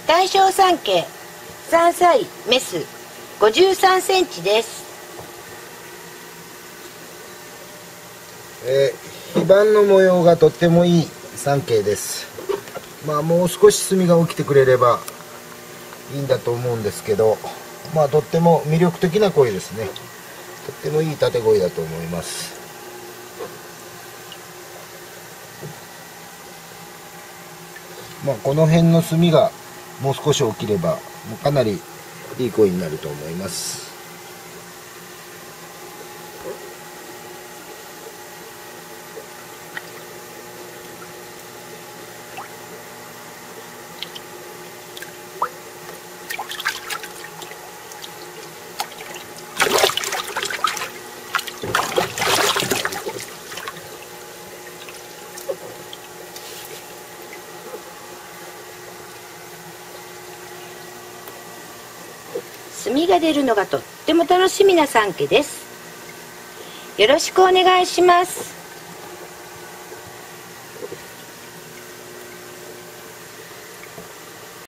大正3系3歳メス53センチです。 非番の模様がとってもいい3系です。もう少し墨が起きてくれればいいんだと思うんですけど、とっても魅力的な声ですね。とってもいい立て声だと思います。この辺の墨がもう少し起きればもうかなりいい声になると思います。 墨が出るのがとっても楽しみな3家です。よろしくお願いします。